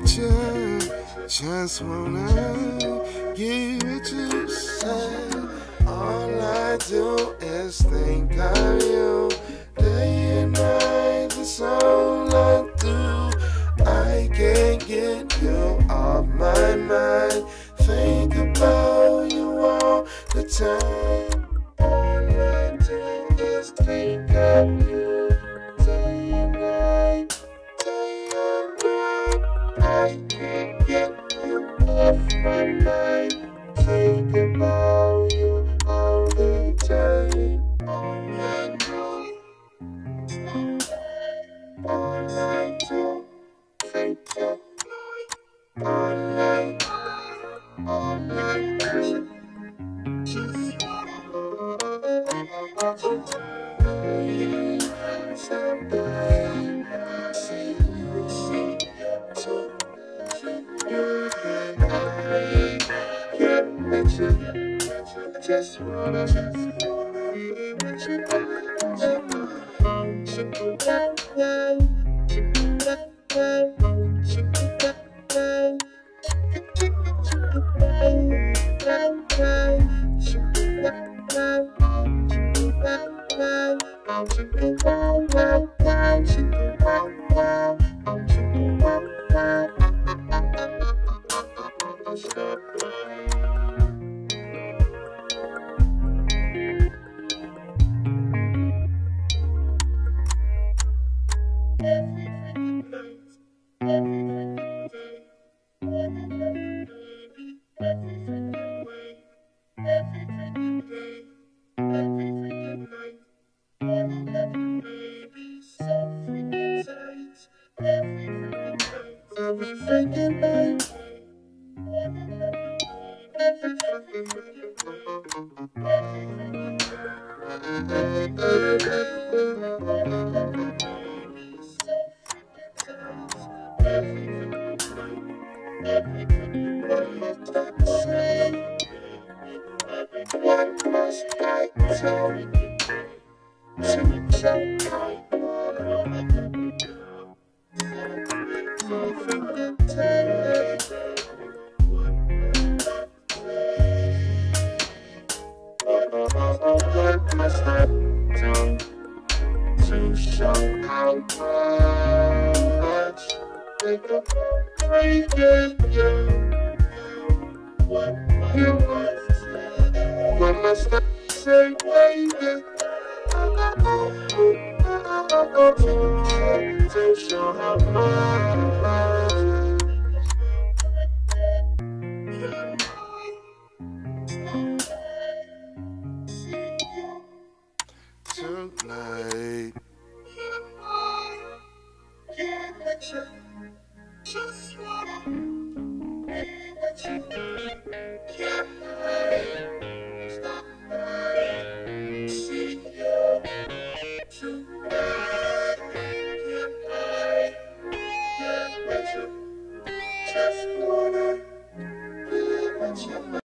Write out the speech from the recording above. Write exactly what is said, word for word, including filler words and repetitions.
with you, just wanna get with you. Say, all I do is think of you, day and night, that's all I do. I can't get you off my mind, think about you all the time. All I do is think of you, day and night, day and night. I can't get you off my mind, think about you all the time. All I do, all I do, think of you, all I, all I do. Just wanna, just wanna be with you. To show how much they could break you. What you want, what must I say, baby? To show how much tonight. Just wanna be with you.